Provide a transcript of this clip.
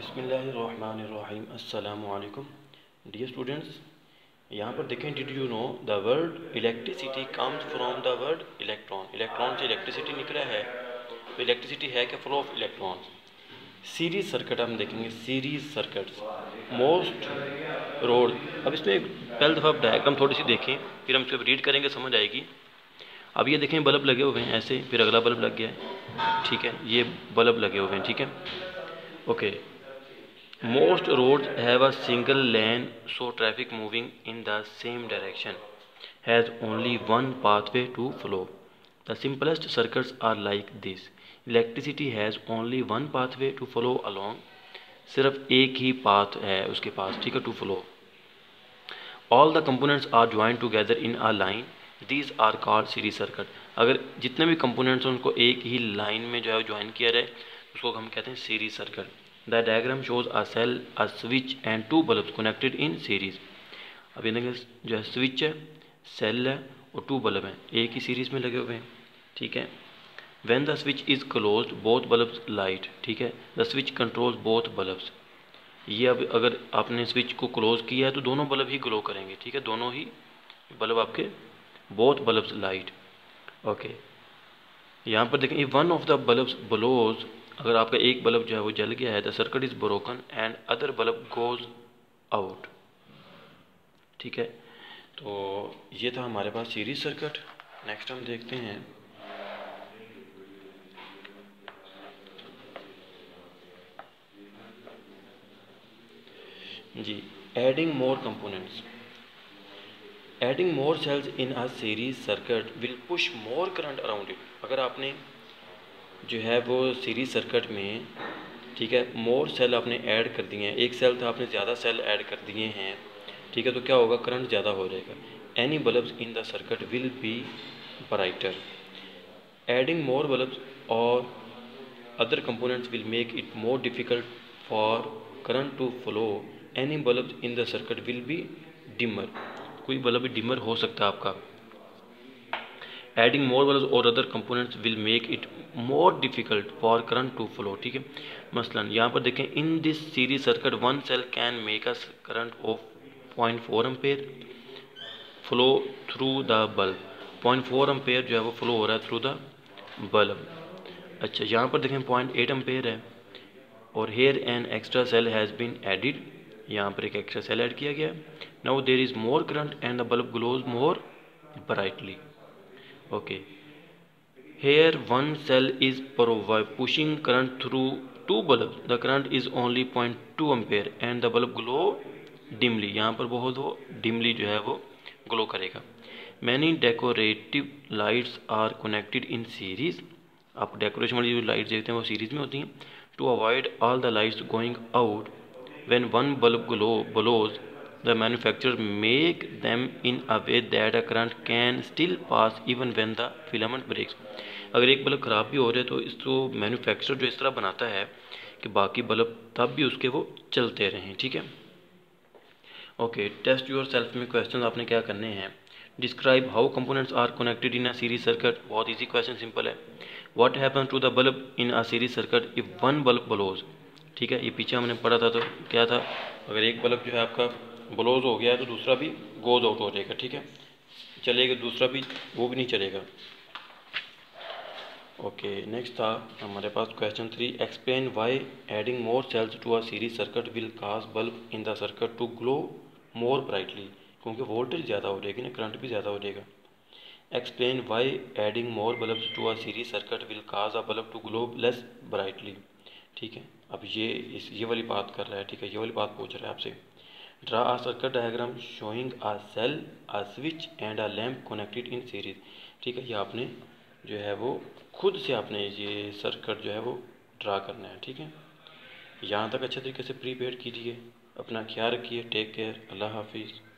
बिस्मिल्लाहिर्रहमानिर्रहीम। अस्सलामु अलैकुम डियर स्टूडेंट्स। यहाँ पर देखें, did you know the word electricity comes from the word electron. Electron से इलेक्ट्रिसिटी निकला है, तो इलेक्ट्रिसिटी है क्या? Flow of electrons. Series circuit हम देखेंगे, सीरीज सर्किट्स मोस्ट रोड। अब इसमें पहले दफ़ा डायग्राम थोड़ी सी देखें, फिर हम इसको रीड करेंगे, समझ आएगी। अब ये देखें, बल्ब लगे हुए हैं ऐसे, फिर अगला बल्ब लग गया है, ठीक है। ये बल्ब लगे हुए हैं, ठीक है, okay. Most roads have a single lane, so traffic moving in the same direction has only one pathway to flow. The simplest circuits are like this. Electricity has only one pathway to flow along. सिर्फ एक ही path है उसके पास, ठीक है, to flow. All the components are joined together in a line. These are called series circuit. अगर जितने भी components हैं उनको एक ही लाइन में जो है ज्वाइन किया जाए, उसको हम कहते हैं series circuit. The diagram shows a cell, a switch and two bulbs connected in series. अब ये देखिए, जो है स्विच है, सेल है और टू बल्ब हैं, एक ही सीरीज में लगे हुए हैं, ठीक है. When the switch is closed, both bulbs light, ठीक है. The switch controls both bulbs. ये अब अगर आपने स्विच को क्लोज किया है तो दोनों बल्ब ही ग्लो करेंगे, ठीक है, दोनों ही बल्ब आपके, both bulbs light, ओके. यहाँ पर देखें, one of the bulbs blows, अगर आपका एक बल्ब जो है वो जल गया है, the circuit is broken and other bulb goes out, ठीक है. तो ये था हमारे पास सीरीज सर्किट. नेक्स्ट हम देखते हैं जी, adding more components. Adding more cells in a series circuit will push more current around it. अगर आपने जो है वो सीरीज सर्किट में, ठीक है, मोर सेल आपने ऐड कर दिए हैं, एक सेल था आपने ज़्यादा सेल ऐड कर दिए हैं, ठीक है, तो क्या होगा? करंट ज़्यादा हो जाएगा. Any bulbs in the circuit will be brighter. Adding more bulbs और other components will make it more difficult for current to flow. Any bulbs in the circuit will be dimmer. कोई bulb भी dimmer हो सकता है आपका. Adding more bulbs और other components will make it more difficult for current to flow, ठीक है. मसलन यहाँ पर देखें, in this series circuit one cell can make a current of 0.4 ampere flow through the bulb. 0.4 ampere जो है वो फ्लो हो रहा है थ्रू द बल्ब. अच्छा, यहाँ पर देखें 0.8 एम्पेयर है और here an extra cell has been added. यहाँ पर एक एक्स्ट्रा सेल ऐड किया गया. Now there is more current and the bulb glows more brightly, okay. Here one cell is pushing current through two bulbs. The current is only 0.2 ampere and the bulb glow dimly. यहाँ पर बहुत वो dimly जो है वो glow करेगा. Many decorative lights are connected in series. आप decoration वाली जो लाइट्स देखते हैं वो सीरीज में होती हैं. To avoid all the lights going out when one bulb blows, the manufacturer make them in a way that a current can still pass even when the filament breaks. अगर एक bulb ख़राब भी हो रहा है तो इसको मैन्युफैक्चरर जो इस तरह बनाता है कि बाकी बल्ब तब भी उसके वो चलते रहें, ठीक है, ओके. टेस्ट योर सेल्फ में क्वेश्चन आपने क्या करने हैं. Describe how components are connected in a series circuit. बहुत इजी क्वेश्चन, सिंपल है. What happens to the bulb in a series circuit if one bulb blows, ठीक है. ये पीछे हमने पढ़ा था, तो क्या था, अगर एक बल्ब जो है आपका ब्लोज हो गया है तो दूसरा भी गोज आउट हो जाएगा, ठीक है, चलेगा, दूसरा भी वो भी नहीं चलेगा, ओके. नेक्स्ट था हमारे पास question 3. Explain why adding more cells to a series circuit will cause bulb in the circuit to glow more brightly. क्योंकि वोल्टेज ज़्यादा हो जाएगी ना, करंट भी ज़्यादा हो जाएगा. Explain why adding more bulbs to a series circuit will cause a bulb to glow less brightly, ठीक है. अब ये वाली बात कर रहा है, ठीक है, ये वाली बात पूछ रहा है आपसे. Draw a circuit diagram showing a cell, a switch and a lamp connected in series, ठीक है. ये आपने जो है वो खुद से आपने ये सर्किट जो है वो ड्रा करना है, ठीक है. यहाँ तक अच्छे तरीके से प्रिपेयर कीजिए. अपना ख्याल रखिए. Take care. अल्लाह हाफिज़.